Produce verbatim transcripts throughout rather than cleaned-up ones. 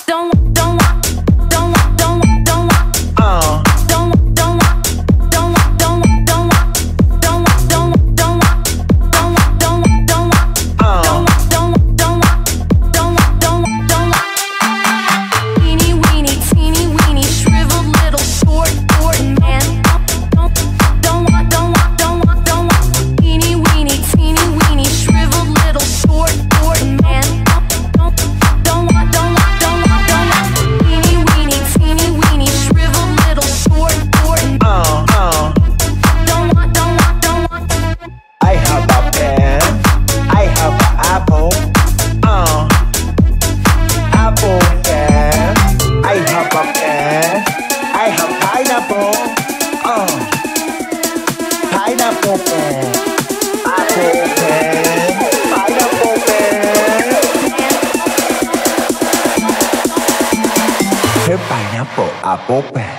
Pineapple, apple pear.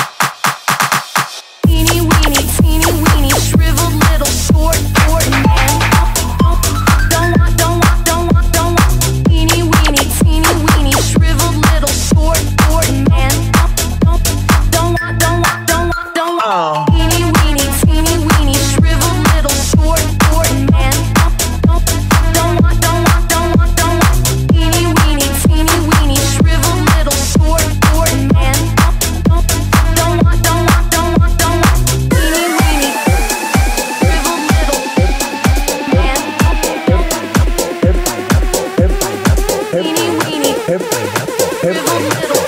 Eeny, weeny, teeny, weeny, shriveled little short, short man. Don't want, don't want, don't want, don't want. Eeny, weeny, teeny, weeny, shriveled little short, short man. Don't, don't want, don't want, don't want, don't want. Eeny, weeny, teeny, weeny, shriveled little short, short man. Don't, don't want, don't want, don't want, don't want. Eeny, weeny, teeny, weeny, shriveled little short, short man. Don't, don't want, don't want, don't want, don't want. Eeny, weeny, shriveled little man. Eeny, weeny, shriveled little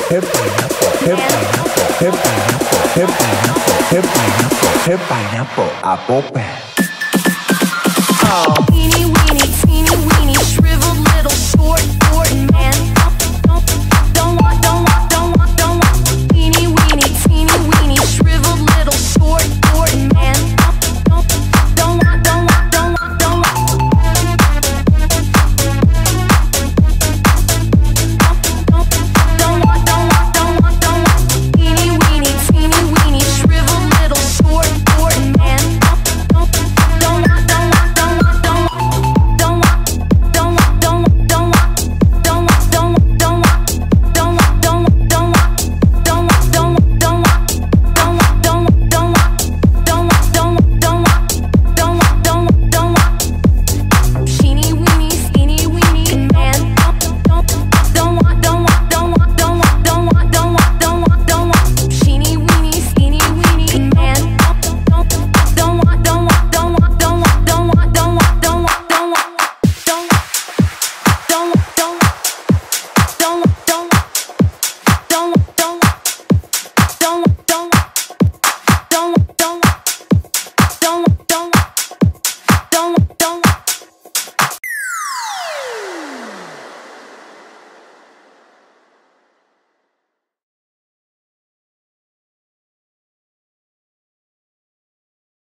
Pineapple, apple pear. Eeny, weeny,